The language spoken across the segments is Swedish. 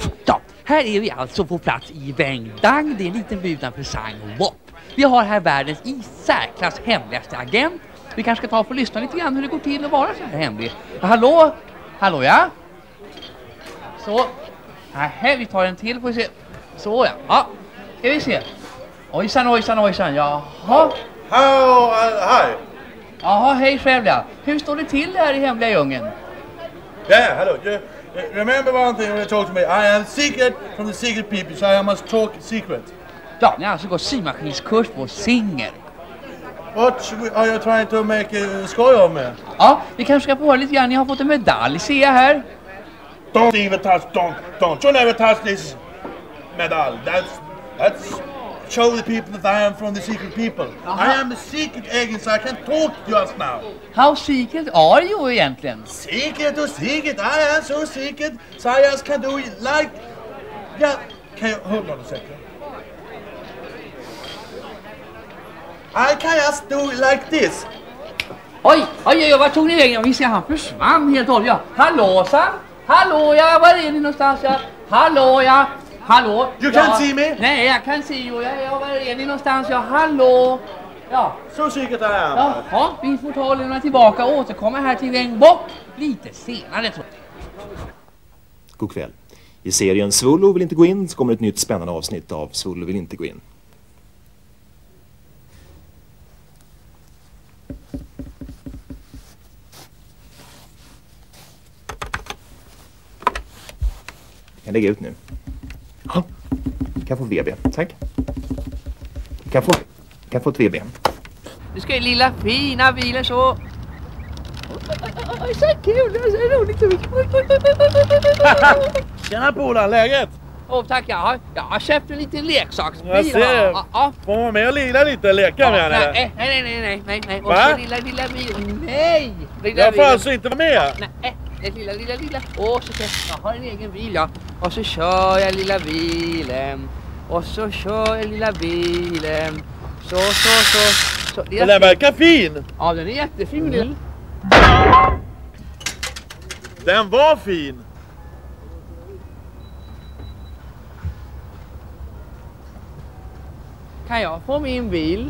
Ja, här är vi alltså på plats i Veng Dang. Det är en liten by utanför Sang Wop. Vi har här världens i särklass hemligaste agent. Vi kanske ska ta och få lyssna lite grann hur det går till att vara så här hemlig. Hallå? Hallå, ja? Så. Här, vi tar en till får vi se. Så, ja. Ja, ska vi se. Ojsan. Jaha. Hi. Jaha, hej själv, ja. Hur står det till här i hemliga djungeln? Yeah, hello. Remember one thing when you talk to me. I am secret from the secret people, so I must talk secret. Ja, ni har alltså gått symaskinskurs på Singer. What are you trying to make a skoj of me? Ja, vi kanske ska få höra lite grann. Ni har fått en medalj, ser jag här. Don't even touch, don't you never touch this medal. That's show the people that I am from the secret people. I am the secret agent, so I can talk just now. How secret are you egentligen? Secret, I am so secret, so I just can do it like... Yeah, can you hold on a second? I can just do it like this. Oj, vad tog ni vägen? Vi ser han försvann helt och hållet. Ja. Hallå, Sam? Hallå, ja, var är ni någonstans? Ja. Hallå, ja. Hallå. You can't see me? Nej, jag kan se ju. Ja, var är ni någonstans? Ja, hallå. Ja. So secret I am. Jaha, vi får ta och lämna tillbaka och återkomma här till Veng Bok lite senare, tror jag. God kväll. I serien Svullo vill inte gå in så kommer ett nytt spännande avsnitt av Svullo vill inte gå in. Jag kan lägga ut nu. Ja. Kan få VB, tack. Kan få ett VB. Nu ska ju lilla fina bilen så. Oj, så kul, det är så roligt. Tjena Polan, läget? Tack, jag har köpt en liten leksaksbil. Jag ser det. Ja. Får man med och lila lite, leka med henne? Nej. Va? Och så lilla bil. Nej! Jag får alltså inte vara med? Nej, lilla. Och så jag har en egen bil, ja. Och så kör jag lilla bilen. Så. Den där verkar fin. Ja, den är jättefin. Den var fin. Kan jag få min bil?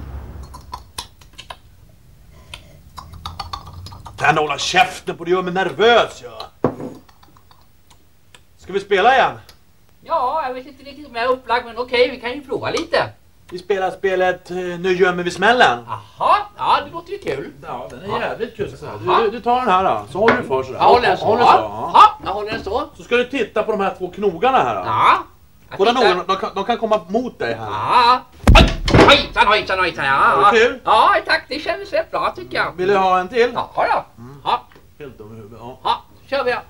Kan hålla käften på, det gör mig nervös, ja. Ska vi spela igen? Ja, jag vet inte riktigt om jag är upplagd, men okej, vi kan ju prova lite. Vi spelar spelet Nu gömmer vi smällen. Jaha, ja, det låter ju kul. Ja, den är jävligt kul. Du tar den här då, så håller du för sådär. Jag håller den så. Ja, jag håller den så. Så ska du titta på de här två knogarna här då. Ja. Båda knogarna, de kan komma mot dig här. Ja. Hojsan. Ja. Var det kul? Ja, tack, det kändes rätt bra tycker jag. Vill du ha en till? Ja, ja. Ja. Helt dum i huvudet, ja. Ja, kör vi.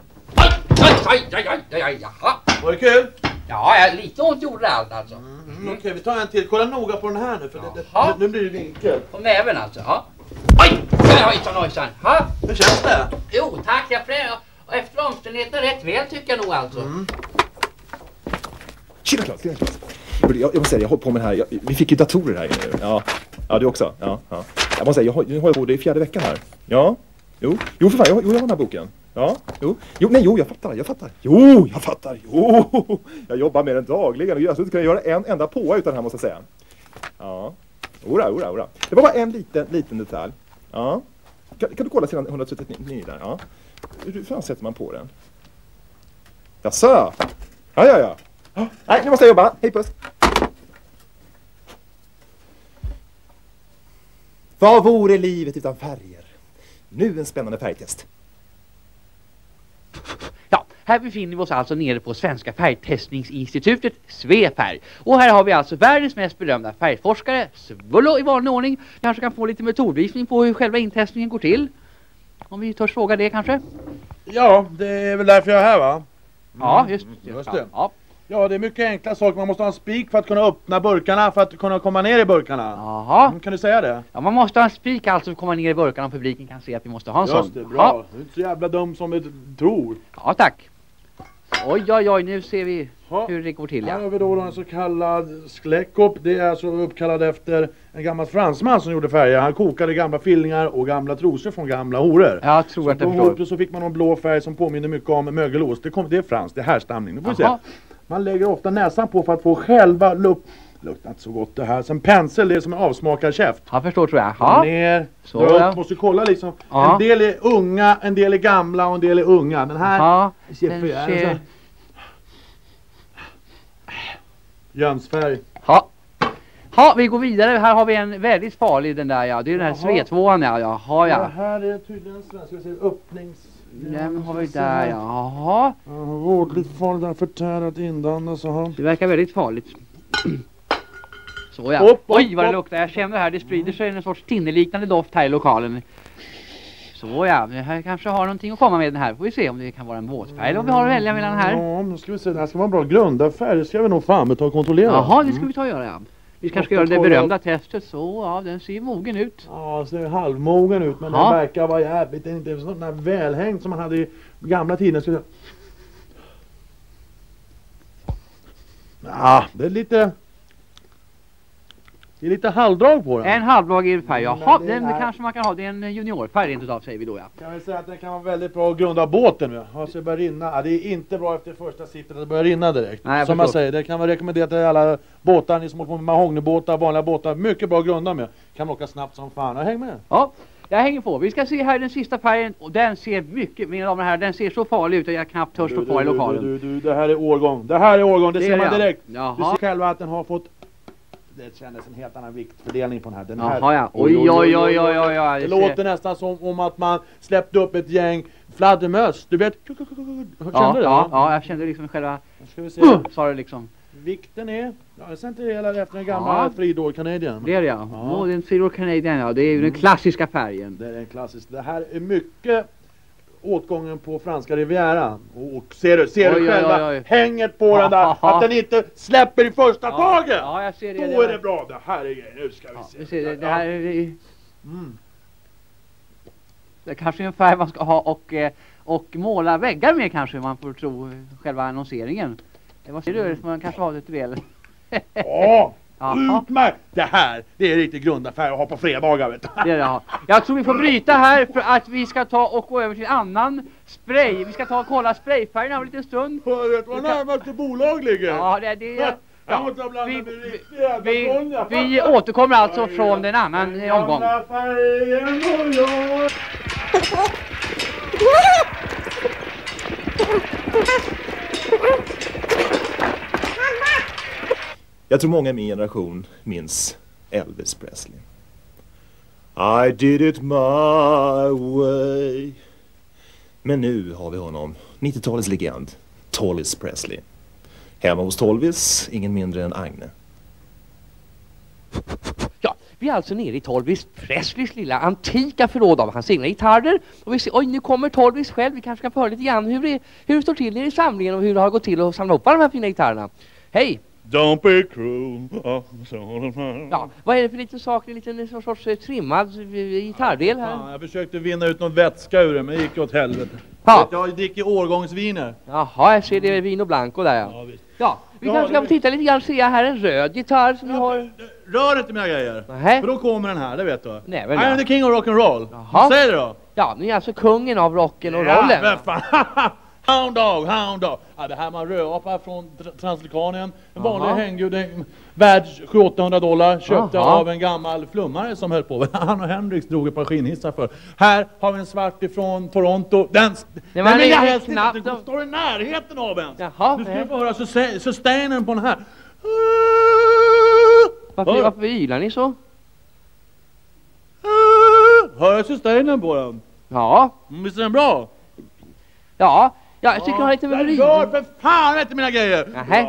Ja. Var det kul? Ja, lite ont gjorde det allt alltså. Okej, vi tar en till. Kolla noga på den här nu, för nu blir det vinkel. På näven alltså, ja. Hojsan. Ja. Hur känns det? Jo, tack, jag prövar. Och efter omständigheterna rätt väl tycker jag nog alltså. Tjena Claes. Jag måste säga, jag håller på med det här. Vi fick ju datorer här nu. Ja, du också. Ja. Jag måste säga, nu har jag på det i 4:e veckan här. Ja. Jo, för fan, jag har den här boken. Ja, jag fattar. Jo, jag fattar. Jo, jag jobbar med den dagligen och jag skulle kunna göra en enda på utan den här, måste jag säga. Ja. Ora. Det var bara en liten detalj. Ja. Kan du kolla sidan 139 där? Ja. Hur fan sätter man på den? Jaså? Ja. Nej, nu måste jag jobba. Hej, puss. Vad vore livet utan färger? Nu en spännande färgtest. Ja, här befinner vi oss alltså nere på Svenska färgtestningsinstitutet, Svefärg. Och här har vi alltså världens mest berömda färgforskare, Svullo i vanlig ordning. Kanske kan få lite metodvisning på hur själva intestningen går till. Om vi törs fråga det kanske? Ja, det är väl därför jag är här, va? Ja, just det. Ja, det är mycket enkla saker. Man måste ha en spik för att kunna öppna burkarna, för att kunna komma ner i burkarna. Jaha. Kan du säga det? Ja, man måste ha en spik alltså för att komma ner i burkarna om publiken kan se att vi måste ha en sån. Just det, bra. Du är inte så jävla dum som du tror. Ja, tack. Oj, nu ser vi hur det går till. Här har vi då en så kallad skläckop. Det är alltså uppkallad efter en gammal fransman som gjorde färger. Han kokade gamla fyllningar och gamla trosor från gamla horor. Jag tror att jag förstår. Så fick man en blå färg som påminner mycket om mögelost. Det är franskt, det är härstamning. Nu får vi se. Man lägger ofta näsan på för att få själva luktar inte så gott det här. Sen pensel, det är som en avsmakad käft. Jag förstår, tror jag. Ja. Ner, Så, dra upp, ja. måste kolla liksom. Ja. En del är unga, en del är gamla och en del är unga. Den här Ja, ser Jönsfärg. Ja. Ja, vi går vidare. Här har vi en väldigt farlig, den där, ja. Det är den här svetvåan, ja. Jaha, ja. Det här är tydligen en svensk, vi ser öppnings... Den har vi där, ja. Jaha. Vårdligt farligt, där förtärat indandas så här. Det verkar väldigt farligt. Så ja. Oj, vad det luktar. Jag känner här, det sprider sig en sorts tinneliknande doft här i lokalen. Så ja, det här kanske har någonting att komma med den här. Får vi se om det kan vara en våtfärg eller om vi har att välja mellan här. Ja, nu ska vi se. Det här ska vara en bra grundafärg. Det ska vi nog fan ta och kontrollera. Jaha, det ska vi ta och göra, ja. Vi kanske ska göra det berömda testet. Så, ja, den ser mogen ut. Ja, ser halvmogen ut. Men den verkar vara jävligt. Det är inte sån där välhängd som man hade i gamla tiden. Ja, det är lite... Det är lite halvdrag på den. En halvdrag färg, jaha. Den kanske man kan ha. Det är en juniorfärg rent utav, säger vi då, ja. Kan vi säga att den kan vara väldigt bra att grunda båten med. Ja, så det börjar rinna. Ja, det är inte bra efter första siffret att det börjar rinna direkt. Nej, som man säger, det kan vara rekommenderat till alla båtar, ni som håller på med mahognybåtar, vanliga båtar. Mycket bra att grunda med. Kan man åka snabbt som fan. Häng med. Ja, jag hänger på. Vi ska se här den sista färgen. Och den ser mycket, mina damer och herrar, den ser så farlig ut att jag knappt törs stå kvar i lokalen. Det här är årgång. Det här är årgång, det ser man direkt. Jaha. Du ser själva att den har fått... Det kändes en helt annan viktfördelning på den här. Jaha, ja. Oj. Det låter nästan som om att man släppte upp ett gäng fladdermöss. Du vet, kände du det? Ja, jag kände liksom själva... Ska vi se. Sa det liksom. Vikten är... Ja, det ser hela efter den gamla Three-Door Canadian. Det är det, ja. Ja, det är en Three-Door Canadian, ja. Det är ju den klassiska färgen. Det är en klassisk. Det här är mycket åtgången på franska Rivieran. Och ser du själva hänget på den där. Att den inte släpper i första taget. Ja, jag ser det. Då är det bra. Det här är grejen. Nu ska vi se. Det här är... Det är kanske en färg man ska ha och måla väggar med kanske, man får tro själva annonseringen. Vad ser du? Man kanske har det till väl. Utmärkt! Det här, det är riktigt grundaffär att ha på fredagar, vet du. Det är det, jag tror vi får bryta här för att vi ska ta och gå över till annan spray. Vi ska ta och kolla sprayfärgerna en liten stund. Vet du vad närmaste bolag ligger? Ja, det vi återkommer alltså från en annan omgång. Jag tror många i min generation minns Elvis Presley. I did it my way. Men nu har vi honom, 90-talets legend, Tolvis Presley. Hemma hos Tolvis, ingen mindre än Agne. Ja, vi är alltså nere i Tolvis Presleys lilla antika förråd av hans egna gitarrer. Och vi ser, oj, nu kommer Tolvis själv. Vi kanske kan få höra lite grann hur det står till nere i samlingen och hur det har gått till att samla upp alla de här fina gitarrerna. Hej! Don't be cruel. Ja, vad är det för liten sak? En liten sorts trimmad gitarrdel här. Jag försökte vinna ut någon vätska ur det, men det gick åt helvete. Jag dricker årgångsviner. Jaha, jag ser det Vino Blanco där, ja. Ja, vi kanske ska titta lite grann och se här en röd gitarr som vi har. Rör inte mina grejer. För då kommer den här, det vet du. Nej, I am the king of rock'n'roll. Säg det då. Ja, ni är alltså kungen av rocken och rollen. Ja, fan. Hound dog. Ja, det här man rödapa från Transylvanien. En vanlig hänggud, värd $700-800. Köpte av en gammal flummare som höll på. Han och Hendrix drog ett par skinnhissar för. Här har vi en svart ifrån Toronto. Den vill jag helst inte. Den står i närheten av en. Jaha, du skulle få höra sustainen på den här. Varför ylar ni så? Hör jag sustainen på den? Ja. Visst är den bra? Ja, jag tycker jag har lite melodi. Gör för fan vet du mina grejer.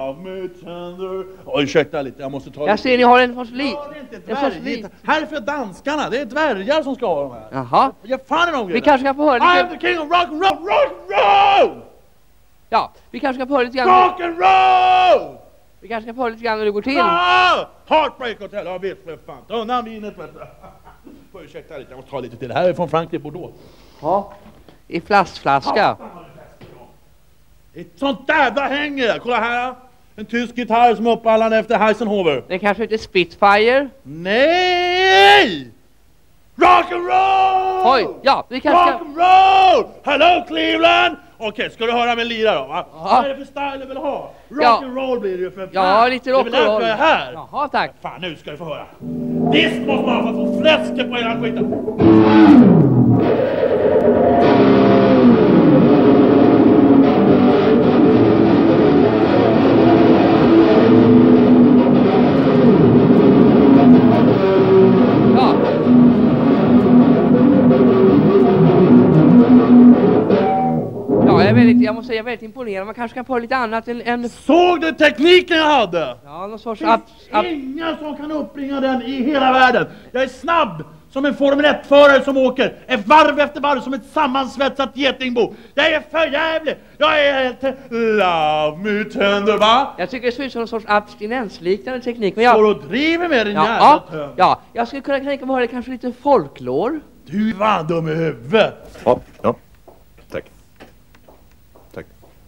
Ursäkta lite, jag måste ta. Jag ser ni har en sorts Här är för danskarna, det är dvärgar som ska ha de här. Jaha. Jag fan är de grejer. Vi kanske kan få höra lite. I am the king of rock'n'roll. Ja, vi kanske ska få höra lite grann. Rock'n'roll! Vi kanske ska få höra lite grann hur det går till. Heartbreak Hotel, jag vet för fan. Ta undan vinet vet du. Får ursäkta lite, jag måste ta lite till. Det här är från Frankrike, Bordeaux. Ja. I flaska. Ett sånt jävla hänger. Kolla här. En tysk gitarr som är uppallande efter Heisenhower. Det kanske inte är Spitfire. Nej! Rock'n'roll! Oj, ja, vi kanske Rock'n'roll! Hello Cleveland! Okej, ska du höra mig lira då? Va? Ja. Vad är det för style du vill ha? Rock'n'roll blir det ju för fan. Ja, lite rock'n'roll. Det är väl därför jag är här. Jaha, tack. Fan, nu ska du få höra. Visst måste man få fläsket på hela skiten. Jag måste säga, jag är väldigt imponerad. Man kanske kan få lite annat än... Såg du tekniken jag hade? Ja, någon sorts... Ingen som kan uppbringa den i hela världen. Jag är snabb som en Formel 1-förare som åker ett varv efter varv som ett sammansvetsat getingbo. Jag är för jävlig. Jag är helt... Love me tender, va? Jag tycker det ser ut som någon sorts abstinensliknande teknik. Men jag... Står och driver med din jävla töm. Ja, jag skulle kunna tänka mig att höra kanske lite folklore. Du är fan dum i huvudet. Ja, ja. Tack. Tack.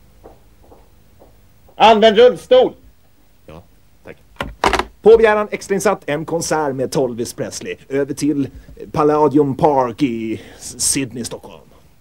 Använd rullstol. Ja, tack. På begäran extrainsatt en konsert med Elvis Presley. Över till Palladium Park i Sydney, Stockholm.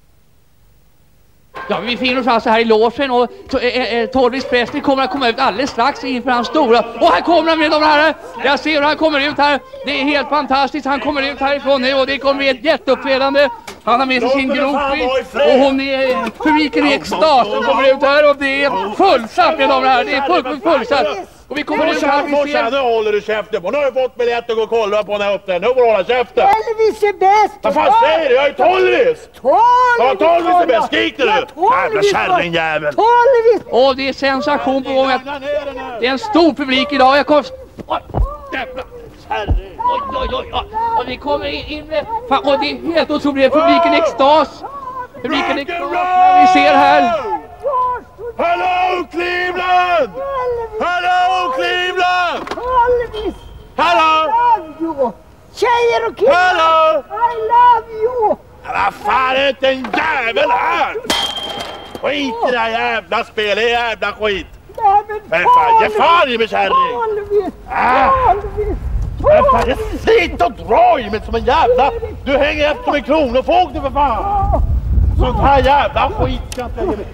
Ja, vi finner oss alltså här i logen och Elvis Presley kommer att komma ut alldeles strax inför hans stora... Och här kommer han med de här! Jag ser hur han kommer ut här. Det är helt fantastiskt. Han kommer ut härifrån nu och det kommer bli ett jätteuppträdande. Han har med sig sin groupie och hon är publiken i extas. Hon kommer ut här och det är fullsatt med de här. Det är fullsatt. Och vi kommer ut här, vi ser... Nu håller du käften på. Nu har du fått biljett att gå och kolla på när uppe. Nu får du hålla käften. Elvis är bäst! Vad fan säger du? Jag är Tolvis! Ja, Tolvis är bäst. Skrik det nu! Jävla kärringjävel! Tolvis! Och det är sensation på gång. Det är en stor publik idag. Jag kommer... Oj, jävlar! Oj. Och vi kommer in med... Fan, och det är helt otroligt. Publiken i extas. Publiken i extas. Vi ser här... Hello Cleveland! Hello Cleveland! Elvis! Hello! I love you! Tjejer och killar! Hello! I love you! Vad fan är det en jävel här? Skit i det här jävla spelet, jävla skit! Nej, Ge fan i mig kärring! Elvis! Elvis! Jag sitter och drar i mig som en jävla... Du hänger efter med kronofåg du för fan! Sånt här jävla skit ska inte jag ge mig.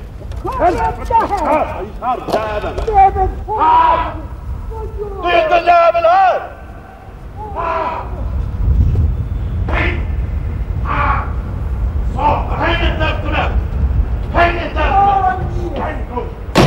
Du är inte en jävel här! Häng inte efter mig! Häng inte efter mig!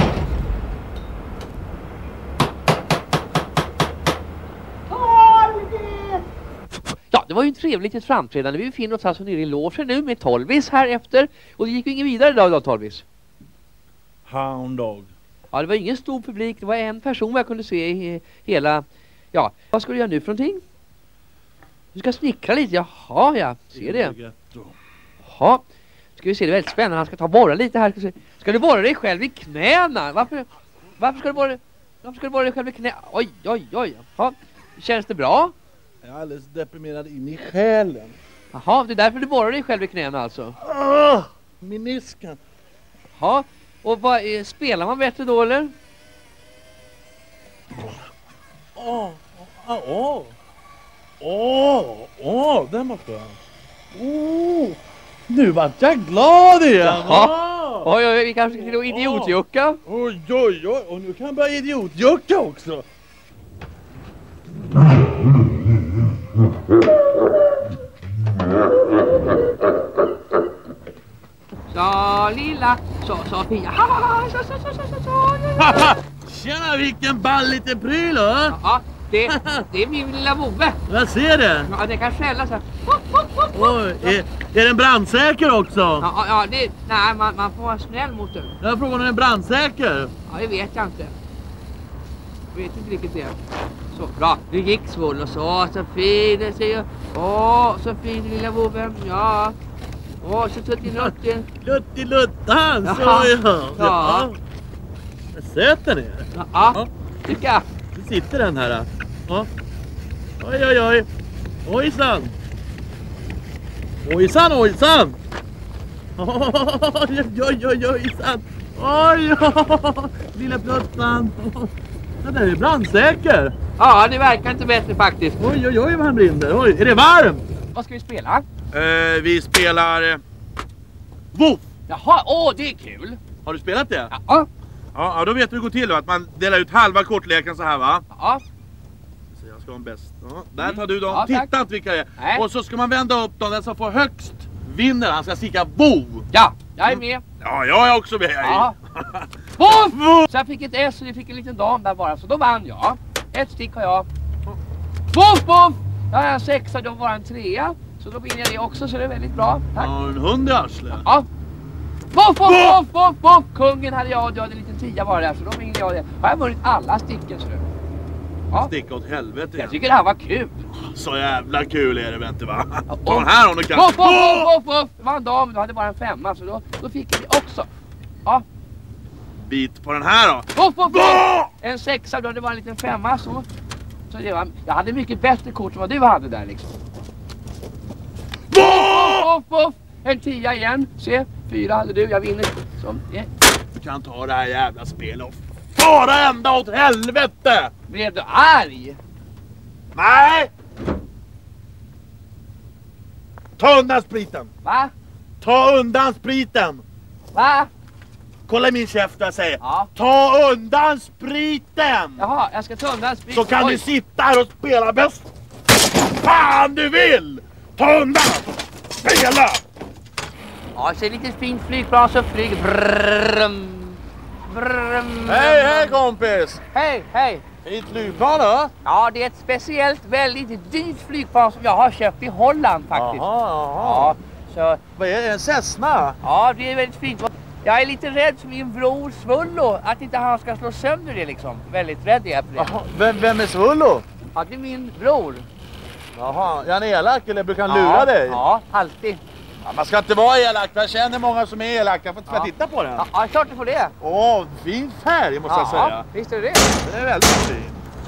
Ja, det var ju en trevligt framträdande. Vi befinner oss alltså nere i logen nu med Tolvis här efter. Och det gick ju ingen vidare idag, Tolvis. Hound dog. Ja, det var ingen stor publik. Det var en person jag kunde se i hela... Ja, vad ska du göra nu för någonting? Du ska snickra lite. Jaha, ja. Ser det. Jaha. Ska vi se, det är väldigt spännande. Han ska ta borra lite här. Ska du borra dig själv i knäna? Varför ska du borra dig själv i knäna? Oj. Jaha. Känns det bra? Jag är alldeles deprimerad in i själen. Jaha, det är därför du borrar dig själv i knäna alltså? Menisken. Jaha. Och spelar man bättre då, eller? Den var skön. Nu var jag glad igen. Oj, vi kanske ska till idiotjucka. Oj, och nu kan jag börja idiotjucka också. Så lilla, så Fia. Tjena, vilken ball liten pryl, va? Ja, det är min lilla vovve. Jag ser det. Ja, det kan skälla så här. Oj, är den brandsäker också? Ja, nej, man får vara snäll mot den. Jag frågar om den är brandsäker. Ja, det vet jag inte. Jag vet inte riktigt det. Så bra, det gick svål och så fin, det ser jag. Så fin lilla vovven, ja. Så tuttinutten. Luttiluttan, så ja. Vad söt den är. Ja, tycker jag. Nu sitter den här. Ja. Oj. Ojsan. Ojsan. Ojsan. Oj. Lilla pluttan. Den där är brandsäker. Ja, det verkar inte bättre faktiskt. Oj, vad han brinner. Oj, är det varmt? Vad ska vi spela? Vi spelar... Woof. Jaha, det är kul. Har du spelat det? Ja. Ja, då vet du hur det går till då. Att man delar ut halva kortleken så här, va? Ja. Så jag ska ha en bäst. Ja, där tar du dem. Ja, tack. Titta inte vilka det är. Nej. Och så ska man vända upp dem. Den som får högst vinner. Han ska sticka bo. Ja, jag är med. Ja, jag är också med. Ja. Voff! Så jag fick ett S och ni fick en liten dam där bara. Så då vann jag. Ett stick har jag. Voff, voff! Jag har en 6 och då var en 3. Så då vinner jag det också, så det är väldigt bra. Tack. Ja, en hund i arslet. Ja. Voff, voff, voff, voff, voff! Kungen hade jag och du hade en liten 10 bara där. Så då vinner jag det. Har jag vunnit alla sticken, så. Ja. Sticka åt helvete. Jag tycker det här var kul. Så jävla kul är det, vet du, va? Ja, Ta den här om du kan. Voff, voff, voff, voff! Det var en dam, du hade bara en 5, så då fick jag det också. Ja. Bit på den här då. Voff, voff, voff! En 6, då hade bara en liten 5, så det var, jag hade mycket bättre kort än vad du hade där liksom. Voff, voff, voff! En 10 igen, se, 4 hade du, jag vinner. Så, yeah. Du kan ta det här jävla spelet och fara ända åt helvete! Blev du arg? Nej! Ta undan spriten! Va? Ta undan spriten! Va? Kolla i min käft vad jag säger. Ja. Ta undan spriten! Jaha, jag ska ta undan sprit. Så kan Oj. du sitta här och spela bäst fan du vill! Ta undan! Spela! Ja, jag ser lite fint flygplan som flyger. Brrrrum. Brrrrum. Hej, hej kompis! Hej, hej! Är ett flygplan då? Ja, det är ett speciellt väldigt dyrt flygplan som jag har köpt i Holland faktiskt. Jaha. Ja, så Vad är det? En Cessna? ja, det är väldigt fint. Jag är lite rädd för min bror Svullo, att inte han ska slå sönder det liksom. Väldigt rädd är jag för det. Jaha. Vem är Svullo? Ja, det är min bror. Jaha, är han elak eller brukar han lura dig? Ja, alltid. Ja, man ska inte vara elak, för jag känner många som är elaka. Får jag titta på den? Ja, klart du får det. Åh, fin färg måste jag säga. Ja, visst är det. Den är väldigt fin.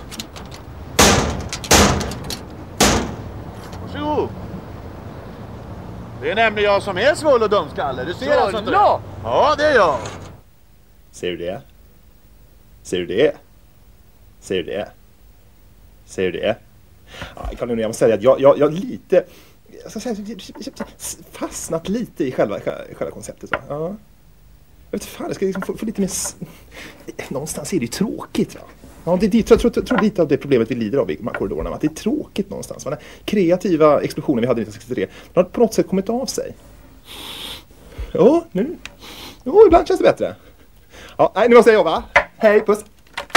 Varsågod. Det är nämligen jag som är Svullo dumskalle. Du ser alltså inte det? Svullo! Ja, det är jag. Ser du det? Ser du det? Ser du det? Ser du det? Ja, Carl Lundin, jag måste säga att jag lite... Jag ska säga, fastnat lite i själva konceptet. Så. Ja. Jag vet fan, jag ska liksom få lite mer... Någonstans är det ju tråkigt, va? Ja, jag tror lite av det problemet vi lider av i korridorerna, att det är tråkigt någonstans. Den kreativa explosionen vi hade 1963, den har på något sätt kommit av sig. Ja, nu... Jo, ibland känns det bättre. Ja, nej, nu måste jag jobba. Hej, puss!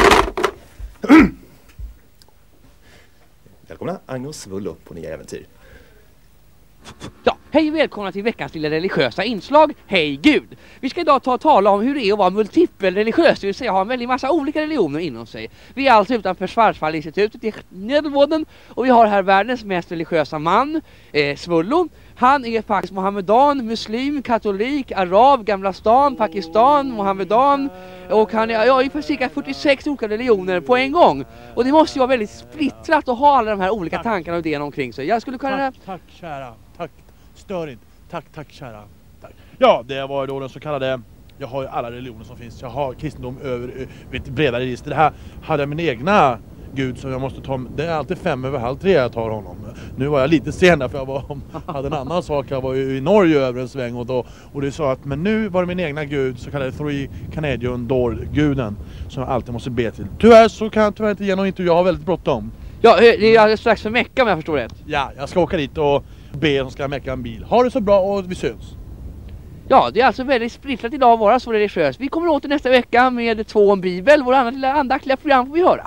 Välkomna Agnes Svullo på nya äventyr. Ja, hej och välkomna till veckans lilla religiösa inslag. Hej Gud! Vi ska idag tala om hur det är att vara multipelreligiös, det vill säga ha en väldig massa olika religioner inom sig. Vi är alltså utanför Schwarzwaldinstitutet i Nederländerna och vi har här världens mest religiösa man, Svullo. Han är faktiskt mohammedan, muslim, katolik, arab, Gamla stan, Pakistan, mohammedan. Och han är ungefär cirka 46 olika religioner på en gång. Och det måste ju vara väldigt splittrat att ha alla de här olika tankarna och idéerna omkring sig. Jag skulle kunna... Tack kära, tack, stör inte, tack kära, tack. Ja, det var då den så kallade, jag har ju alla religioner som finns, jag har kristendom över ett bredare register. Det här hade jag min egna Gud som jag måste ta, det är alltid 2:05 jag tar honom. Nu var jag lite senare för jag hade en annan sak, jag var ju i Norge över en sväng och det sa att, men nu var det min egna Gud, så kallade Three Canadian Door-guden som jag alltid måste be till. Tyvärr så kan jag tyvärr inte ge någon intervju, jag har väldigt bråttom. Ja, det är alldeles strax för Mecka om jag förstår rätt. Ja, jag ska åka dit och be som ska mecka en bil. Ha det så bra och vi syns. Ja, det är alltså väldigt splittrat idag att vara så religiös. Vi kommer åter nästa vecka med 2 om Bibel. Våra andra lilla andaktiga program får vi höra.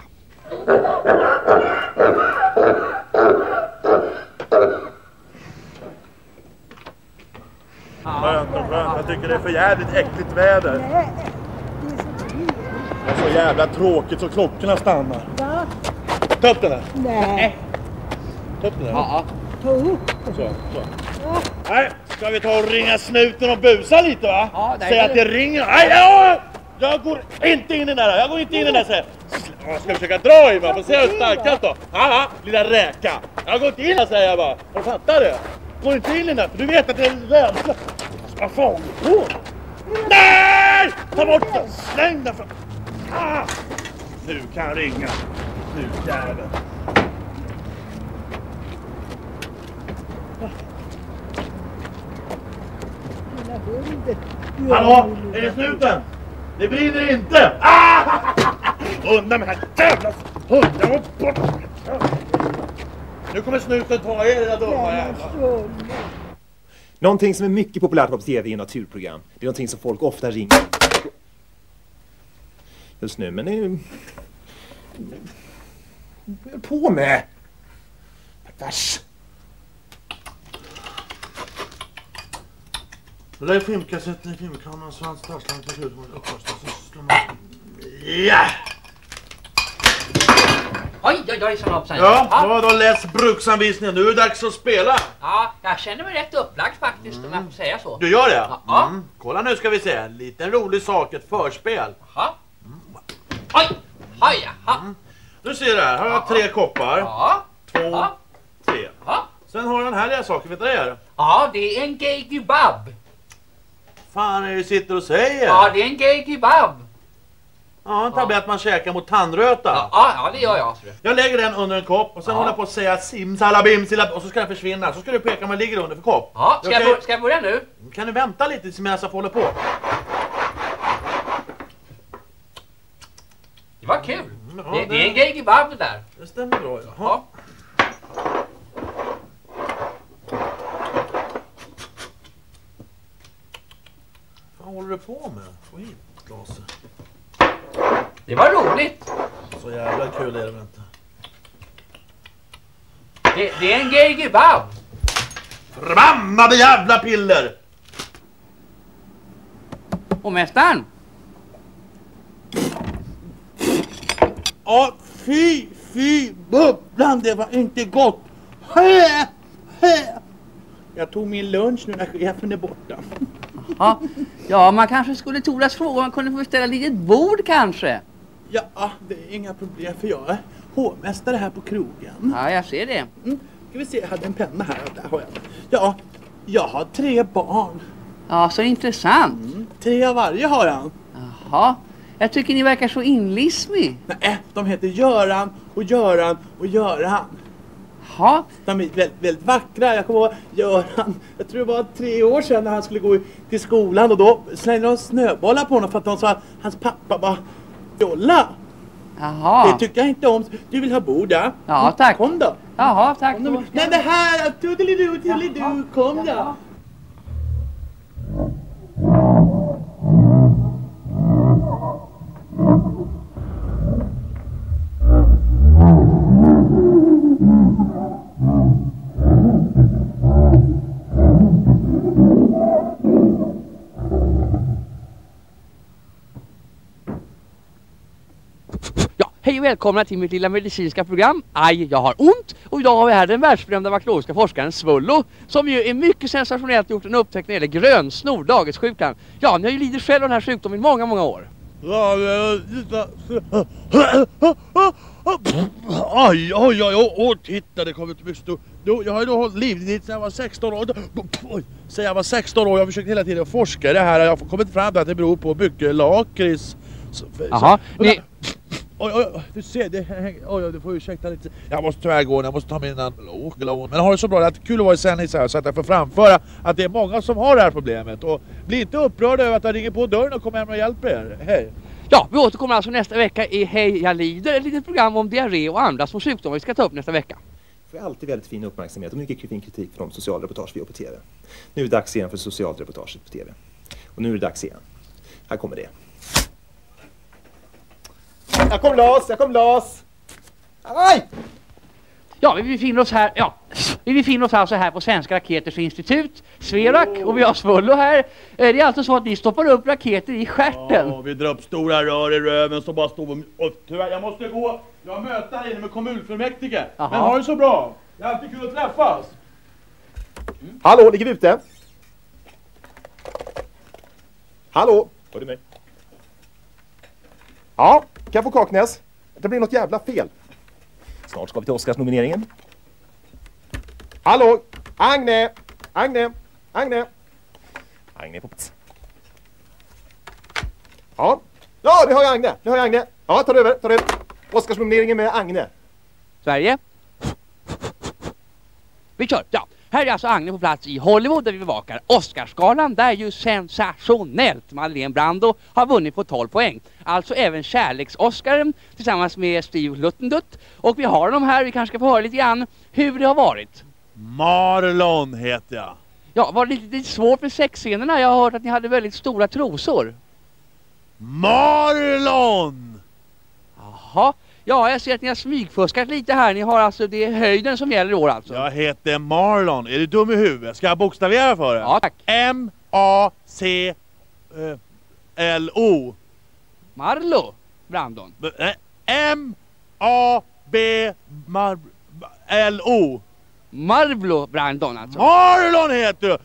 Skönt. Jag tycker det är för jävligt äckligt väder. Nej, det är så fint. Det är så jävla tråkigt så klockorna stannar. Va? Ta upp den där. Nej. Ta upp den där. Ja. Ta upp. Så. Nej, ska vi ta och ringa snuten och busa lite, va? Ja, nej, säg att det ringer. Nej, jag går inte in i den där. Jag går inte in i den där, säger jag. Ska försöka dra i mig. Får se hur starkast då. Ja, lilla räka. Jag går inte in där, säger jag bara. Har du fattat det? Gå inte in i den där, för du vet att det är rädsla. Vad fan går? Nej! Ta bort den. Släng den. Nu kan jag ringa. Nu jäveln. Lilla hunden. Hallå, är det snuten? Det brinner inte! Ah! Undan med den här jävla hunden! Nu kommer snuten ta er, era dumma jävlar. Någonting som är mycket populärt på TV är naturprogram. Det är någonting som folk ofta ringer just nu, men det är vad är på med? Vars. Det där är filmkassetten i filmkameran så han stadsland tar ut mot uppförstas så slår man... Ja! Oj, så hoppsan. Ja, då läs bruksanvisningen. Nu är det dags att spela. Ja, jag känner mig rätt upplagd faktiskt om jag får säga så. Du gör det? Ja. Mm. Kolla nu ska vi se. En liten rolig sak, ett förspel. Jaha. Oj, jaha. Du ser det här. Har jag 3 koppar. Ja. 2, Ja. 3. Ja. Sen har jag den här lilla saken. Vet du vad det är? Ja, det är en gay kebab. Fan är det du sitter och säger? Ja, det är en gay kebab. Ja, en tablett man käkar mot tandröta. Ja, det gör jag. Jag lägger den under en kopp och sen håller jag på att säga simsalabim och så ska den försvinna. Så ska du peka om den ligger under för kopp. Ja, ska jag börja nu? Kan du vänta lite medan jag håller på? Det var kul. Ja, det är en gay kebab det där. Det stämmer bra, ja. Ja. Vad håller du på med? Få hit glaset. Det var roligt. Så jävla kul är det inte. Det är en gay kebab. Förbannade jävla piller! Och mästaren. Ja, fy, bubblan, det var inte gott. Jag tog min lunch nu när chefen är borta. Ja, man kanske skulle tordas fråga om man kunde få beställa ett litet bord kanske. Ja, det är inga problem för jag är hovmästare här på krogen. Ja, jag ser det. Ska vi se, jag hade en penna här och där har jag. Ja, jag har 3 barn. Ja, så intressant. 3 av varje har jag. Jaha, jag tycker ni verkar så inlismig. Nej, de heter Göran och Göran och Göran. Ja, De är väldigt vackra. Jag kommer ihåg Göran, jag tror det var 3 år sedan när han skulle gå till skolan och då slängde de snöbollar på honom för att de sa att hans pappa var jolla. jaha. Det tycker jag inte om. Du vill ha bord, ja? Ja, tack. Kom då. Jaha, tack. Nej, det här, tudelidu, kom då. Hej och välkomna till mitt lilla medicinska program. Aj, jag har ont. Och idag har vi här den världsberömda bakteriologiska forskaren Svullo, som ju är mycket sensationellt gjort en upptäckt när det gäller grönsnor, daghetssjukan. Ja, ni har ju lidit själv av den här sjukdomen i många, många år. Aj, titta, det kommer inte mycket stort. Jag har ju då hållit livet sedan jag var 16 år. Sen jag var 16 år, jag har försökt hela tiden forska i det här. Jag har kommit fram till att det beror på mycket lakrits. Jaha, Oj, du ser, du får ursäkta lite. Jag måste tyvärr gå, jag måste ta min analog. Men har det så bra, det är kul att vara i sändning så att jag får framföra att det är många som har det här problemet. Och bli inte upprörda över att jag ringer på dörren och kommer hem och hjälper er. Hej! Ja, vi återkommer alltså nästa vecka i Hej, jag lider, ett litet program om diarré och andra små sjukdomar vi ska ta upp nästa vecka. Det är alltid väldigt fin uppmärksamhet och mycket fin kritik för de socialreportage vi gör på TV. Nu är det dags igen för socialreportaget på TV. Och nu är det dags igen. Här kommer det. Jag kom loss! Aj! Ja, vi befinner oss alltså här på Svenska Raketers Institut, Sverak, och vi har Svullo här. Det är alltså så att ni stoppar upp raketer i stjärten. Ja, vi drar upp stora rör i röven som bara står och tyvärr, jag måste gå. Jag har möte här inne med kommunfullmäktige. Men har det så bra. Det är alltid kul att träffas. Hallå, ligger vi ute? Hallå? Hör du mig? Ja, kan jag få Kaknäs? Det blir något jävla fel. Snart ska vi till Oscarsnomineringen. Hallå? Agne på plats. Ja, det har jag Agne. Ja, tar över. Oscarsnomineringen med Agne. Sverige. Vi kör, ja. Här är alltså Agne på plats i Hollywood där vi bevakar Oscarsgalan. Där är ju sensationellt. Marlene Brando har vunnit på 12 poäng. Alltså även kärleks-Oscaren tillsammans med Steve Luttendut. Och vi har dem här, vi kanske ska få höra lite grann hur det har varit. Marlon heter jag. Ja, var det lite svårt med sexscenerna? Jag har hört att ni hade väldigt stora trosor. Marlon! Jaha. Ja, jag ser att ni har smygfuskat lite här. Ni har alltså, det är höjden som gäller i år alltså. Jag heter Marlon. Är du dum i huvudet? Ska jag bokstavera för det? Ja, tack. M-A-C-L-O. Marlo Brandon. M-A-B-L-O. Marlo Brandon alltså. Marlon heter du!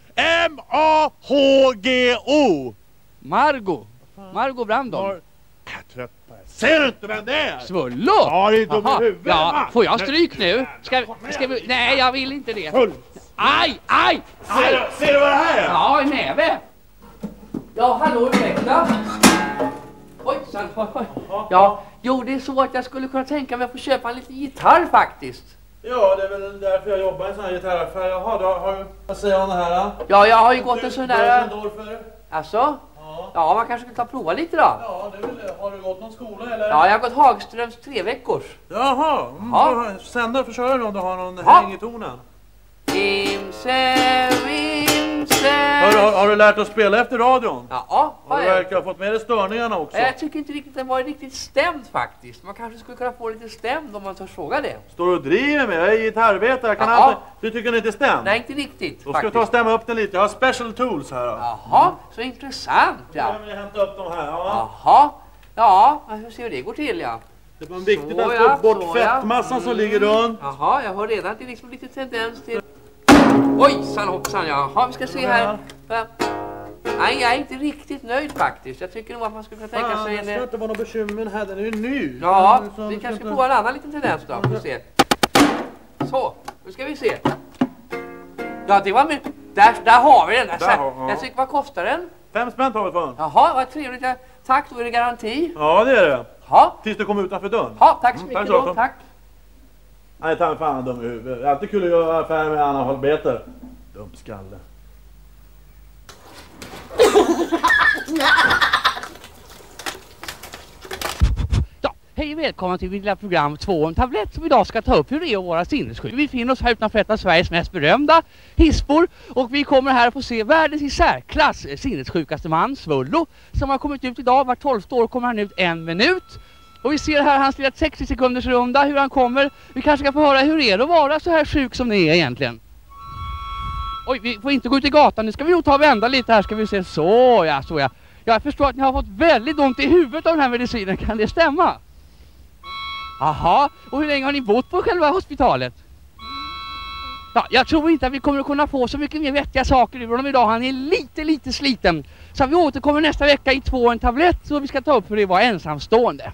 M-A-H-G-O. Margo Brandon. Jag är trött på det. Ser du inte vem det är? Svullo! Ja, det är dum i huvudet. Ja, får jag stryk nu? Ska vi... Nej, jag vill inte det. Full. Aj! Ser du vad det här är? Ja, en näve. Ja, hallå, ursäkta. Oj, ja, jo, det är så att jag skulle kunna tänka mig att få köpa en liten gitarr faktiskt. Ja, det är väl därför jag jobbar i en sån här gitarraffär. Jaha, då har du... Vad säger han det här? Ja, jag har ju gått en sån där... För. Alltså? Ja, man kanske skulle ta prova lite då. Ja, det vill jag. Har du gått någon skola eller? Ja, jag har gått Hagströms 3 veckors. Jaha, Ja. sändare för köra om du har någon häng i tonen. Imse. Har du lärt att spela efter radion? Ja, Har du verkligen fått med dig störningarna också? Jag tycker inte riktigt den var riktigt stämd faktiskt. Man kanske skulle kunna få lite stämd om man törs fråga det. Står du och driver med? Jag är gitarrarbetare. Jag kan alltid... Du tycker den inte är stämd? Nej, inte riktigt. Då ska jag ta och stämma upp den lite. Jag har special tools här. Jaha, så intressant. Ja. Jag vill hämta upp dem här. Jaha, ja, hur ser det går till ja. Det var viktigt Så, att ja, få bort så, fettmassan som ligger runt. Jaha, jag hör redan att det är liksom lite tendens till... Ojsan hoppsan, jaha, vi ska se här. Nej, jag är inte riktigt nöjd faktiskt. Jag tycker nog att man skulle kunna tänka sig Det ska inte vara något bekymmer med den här, den är ju ny. Ja, vi kanske ska prova en annan liten tendens då. Vi se. Så, nu ska vi se. Ja, det var mycket. Där har vi den. Jag tycker, vad kostar den? 5 spänn tar vi för den. Jaha, vad trevligt. Tack, då är det garanti. Ja, det är det. Ja. Tills du kommer utanför dörren. Ja, tack så mycket då. Tack. Nej, ta mig fan dum i huvudet. Det är alltid kul att göra affärer med analfabeter. Dum skalle. Ja, hej och välkomna till mitt lilla program 2 om tablett som idag ska ta upp hur det är att vara sinnessjuk. Vi befinner oss här utanför ett av Sveriges mest berömda hispor och vi kommer här att få se världens i särklass sinnessjukaste man, Svullo, som har kommit ut idag. Var 12 år kommer han ut 1 minut. Och vi ser här hans lilla 60 sekunders runda, hur han kommer. Vi kanske ska få höra hur det är att vara så här sjuk som ni är egentligen. Oj, vi får inte gå ut i gatan. Nu ska vi nog ta och vända lite här, ska vi se. Så ja. Jag förstår att ni har fått väldigt ont i huvudet av den här medicinen. Kan det stämma? Aha, och hur länge har ni bott på själva hospitalet? Ja, jag tror inte att vi kommer att kunna få så mycket mer vettiga saker ur honom idag. Han är lite sliten. Så vi återkommer nästa vecka i 2 en tablett så vi ska ta upp för det var ensamstående.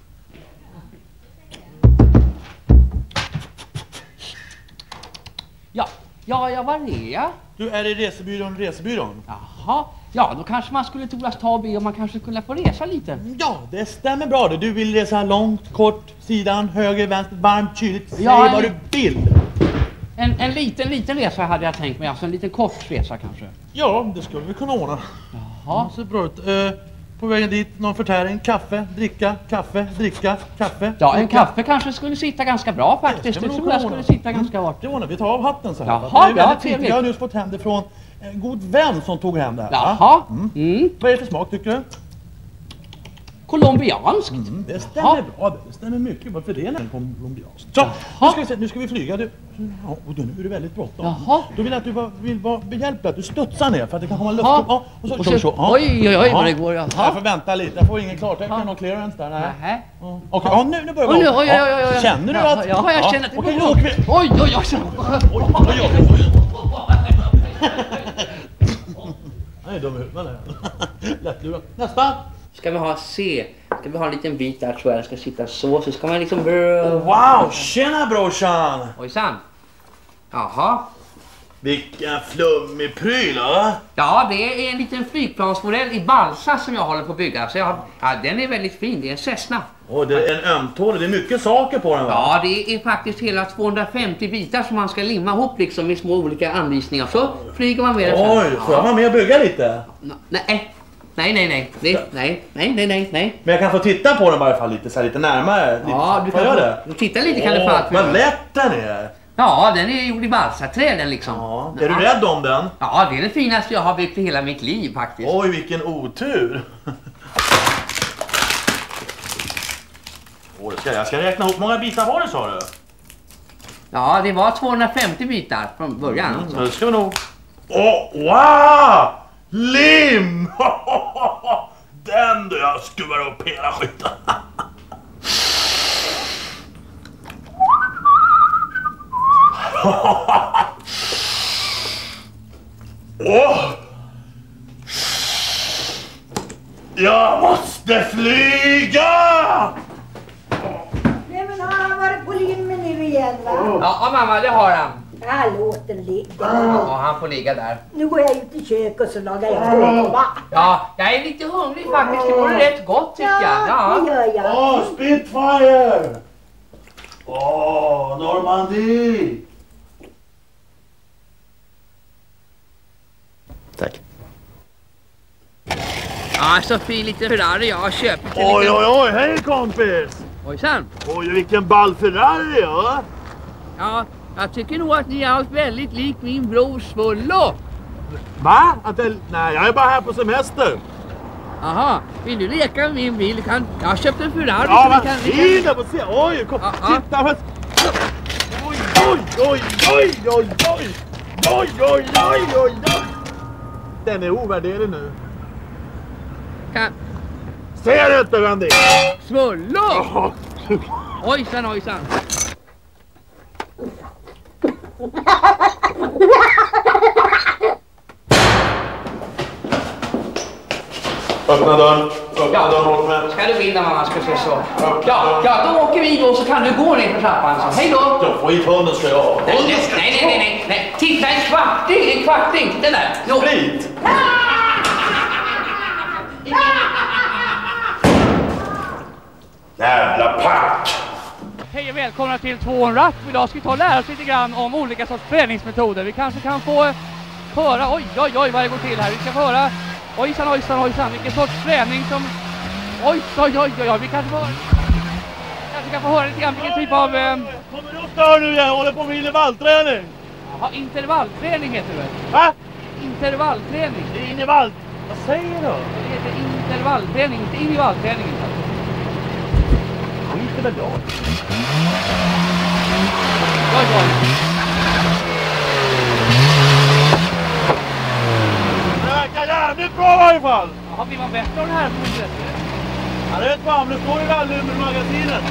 Ja, var är jag? Du är i resebyrån. Jaha, ja då kanske man skulle toras ta och be om man kanske kunde få resa lite. Ja, det stämmer bra det. Du vill resa långt, kort, sidan, höger, vänster, varmt, kyligt. Säg vad du vill. En liten resa hade jag tänkt mig, alltså en liten kort resa kanske. Ja, det skulle vi kunna ordna. Jaha. Så bra ut. På vägen dit, någon förtäring, kaffe, dricka, kaffe. Ja, en kaffe kanske skulle sitta ganska bra faktiskt. Det tror jag skulle sitta ganska hårt. Det ordnar vi. tar av hatten så här. Jaha, ja, trevligt. Jag har just fått hem det från en god vän som tog hem det här. Jaha. Vad är det för smak tycker du? Colombianskt. Det stämmer bra. Det stämmer mycket. Varför det är en colombianskt? Så, nu ska vi flyga. Ja, och nu är det väldigt bråttom. Jaha. Då vill jag att du vill vara behjälplig, att du studsar ner för att det kan komma luft. Ja, och så. Oj, vad det går. Jag får vänta lite. Jag får ingen klartecken och clearance där. Nej. Okej, ja, nu börjar vi. Oj. Känner du att... Ja, jag känner att det går. Oj. Nej, dum huvud, men lättlurad. Nästa. Ska vi ha en liten bit där tror jag. Den ska sitta så ska man liksom... Wow, tjena brorsan! Ojsan. Jaha. Vilken flummig pryl, va? Ja, det är en liten flygplansmodell i balsa som jag håller på att bygga. Så den är väldigt fin, det är en Cessna. Och det är en ömtålig, det är mycket saker på den, va? Ja, det är faktiskt hela 250 bitar som man ska limma ihop liksom i små olika anvisningar. Så flyger man med det sen. Oj, får jag vara med och bygga lite? Nej. Men jag kan få titta på den i varje fall lite, så här, lite närmare. Ja, du får kan jag göra det? titta lite kan du få allt. Vad lätt den är! Ja, den är gjord i balsaträden liksom. Ja. Är du rädd om den? Ja, det är det finaste jag har byggt i hela mitt liv faktiskt. Oj, vilken otur! Jag ska räkna ihop många bitar var det, sa du? Ja, det var 250 bitar från början. Alltså. Det ska vi nog... Wow! Lim! Den då jag skruvar upp hela skiten. Jag måste flyga! Nej, men har han varit på limmen nu igen, va? Ja, mamma, det har han. Jag låter ligga. Ja, han får ligga där. Nu går jag ut i köket och så lagar jag bomba. Ja, jag är lite hungrig faktiskt. Det vore rätt gott tycker jag. Ja, det gör jag. Spitfire! Normandie! Tack. Ja, så fin liten Ferrari jag har köpt. Oj, hej kompis! Ojsan. Oj, vilken ball Ferrari, ja! Ja, jag tycker nog att ni är allt väldigt lik min bror Svullo. Va? Nej, jag är bara här på semester. Aha, vill du leka med min bil? Jag har köpt en Ferrari. Ja, så vad vi kan... fin! Jag får se. Oj, kom. Titta. Men... Oj. Den är ovärderlig nu. Ser du inte, Randy? Svullo! Ojsan. Öppna dörren åt mig. Ska du vinna mamma, ska se så. Ja, då åker vi då så kan du gå ner för trappan. Så. Hej då! Jag får hit hunden ska jag ha. Nej. Titta, en kvarting. Den där. Jo. Sprit! Jävla pack! Hej och välkomna till 200. Idag ska vi ta och lära oss lite grann om olika sorts träningsmetoder. Vi kanske kan få höra, oj vad det går till här. Vi ska få höra, ojsan, vilken sorts träning som, oj, vi kanske kan få höra lite grann vilken typ av... Kommer du och stör nu igen? Jag håller på med intervallträning. Jaha, intervallträning heter det väl? Va? Intervallträning. Det är intervall. Vad säger du? Det heter intervallträning, inte intervallträning. Skit väl då. Oj. Det verkar jävligt bra i varje fall. Jaha, blir man bättre av det här på sätt? Ja, det vet fan, det står i rallymagasinet.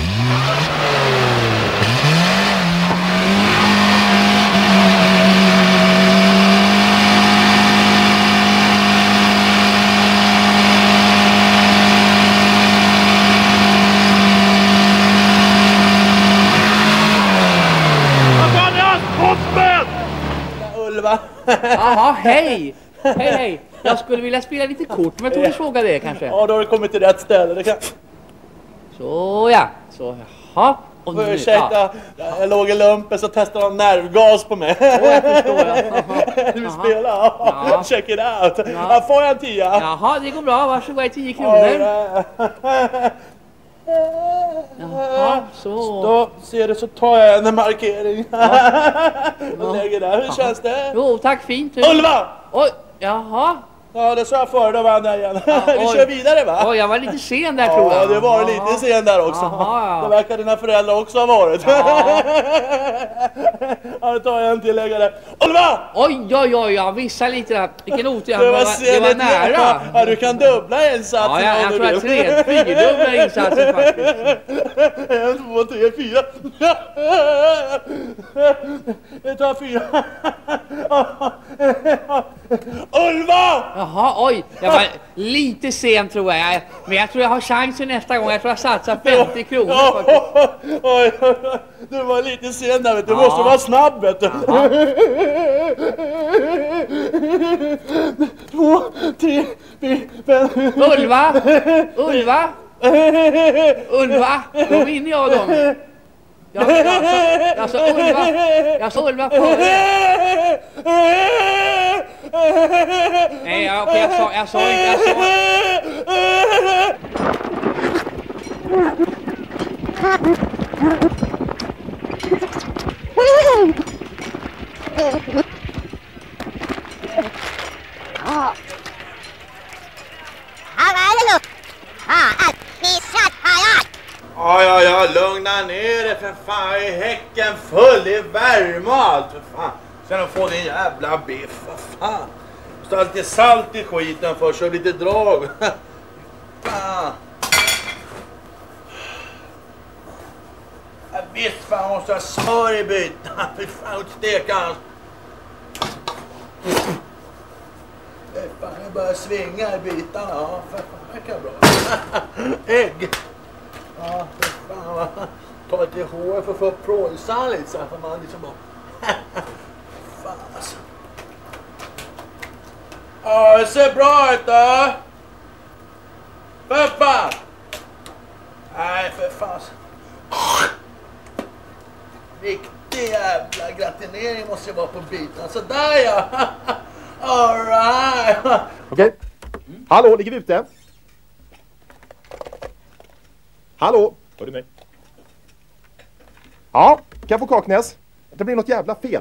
Jaha, hej! Jag skulle vilja spela lite kort, men jag tror du frågar det kanske. Ja, då har du kommit till rätt ställe. Det kan... Så, jaha. Och nu, ursäkta, jag låg i lumpen så testade de nervgas på mig. Jag förstår, ja. Du vill spela? Ja. Check it out. Ja. Får jag en 10? Jaha, det går bra. Varsågod, 10 kronor. Jaha, så. Då ser du så tar jag en markering. Och lägger där. Hur känns det? Jo, tack, fint. Ulva! Oj, jaha. Ja, det sa jag förr, då vann jag igen. Vi kör vidare, va? Oj, jag var lite sen där tror jag. Ja, det var lite sen där också. Jaha, ja. Det verkar dina föräldrar också ha varit. Ja, då tar jag en till lägare. Ulva! Oj, jag missade lite där. Vilken otur, det var nära. Ja, du kan dubbla insatsen. Ja, jag tror att det är 4 insatsen faktiskt. 1, 2, 3, 4. Det tar 4. Ulva! Jaha, oj. Jag var lite sen tror jag. Men jag tror jag har chansen nästa gång. Jag tror jag satsar 50 kronor faktiskt. Oj, du var lite sen där, vet du. Du måste vara snabb, vet du. 2, 3, 4, 5. Ulva! Ulva, då vinner jag dem. Jag sa Ulva före. Nej, okej, jag sa inte. Ja, lugna ner dig för fan. Jag är häcken full i värme och allt för fan. Sen att få din jävla biff, vad fan. Måste ha lite salt i skiten först och lite drag. Fan. Ja, visst fan, måste ha smör i byten. Fy fan, utsteka hans. Fan, jag börjar svinga i bitarna. Ja, för fan, det kan bra. Ägg. Ja, för fan va. Ta lite hår för att få upp prolsan lite så här för man liksom bara. Fan alltså. Ja, det ser bra ut då. För fan. Nej, för fan. Riktig jävla gratinering måste jag vara på bitarna. Så där ja. All right. Okej. Hallå, ligger vi ute? Hallå, hör du mig? Ja, kan jag få Kaknäs? Det blir något jävla fel.